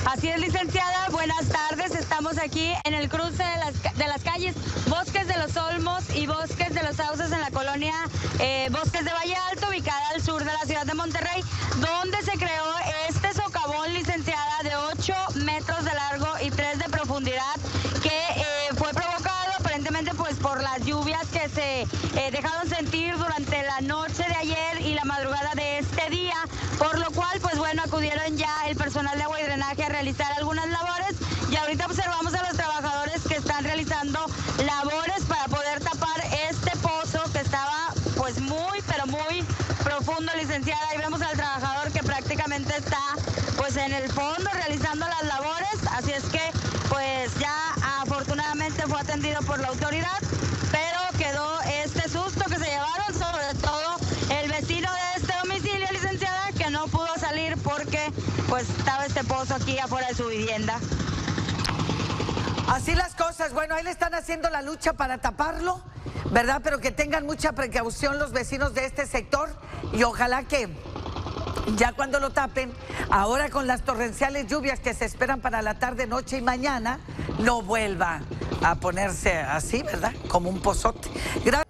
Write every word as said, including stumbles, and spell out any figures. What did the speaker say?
Así es, licenciada, buenas tardes. Estamos aquí en el cruce de las, de las calles Bosques de los Olmos y Bosques de los Sauces en la colonia eh, Bosques de Valle Alto, ubicada al sur de la ciudad de Monterrey, donde se creó este socavón, licenciada, de ocho metros de largo y tres de profundidad, que eh, fue provocado aparentemente pues por las lluvias que se eh, dejaron sentir durante la noche de ayer y la madrugada de este día, por lo cual pues bueno, acudieron ya el personal de agua y drenaje a realizar algunas labores, y ahorita observamos a los trabajadores que están realizando labores para poder tapar este pozo que estaba pues muy pero muy profundo, licenciada. Ahí vemos al trabajador que prácticamente está pues en el fondo realizando las labores, así es que pues ya afortunadamente fue atendido por la autoridad, pero quedó este susto que se llevaron, sobre todo el vecino de este domicilio, licenciada, que no pudo salir porque pues estaba este pozo aquí afuera de su vivienda. Así las cosas, bueno, ahí le están haciendo la lucha para taparlo, ¿verdad? Pero que tengan mucha precaución los vecinos de este sector y ojalá que ya cuando lo tapen, ahora con las torrenciales lluvias que se esperan para la tarde, noche y mañana, no vuelva a ponerse así, ¿verdad? Como un pozote. Gracias.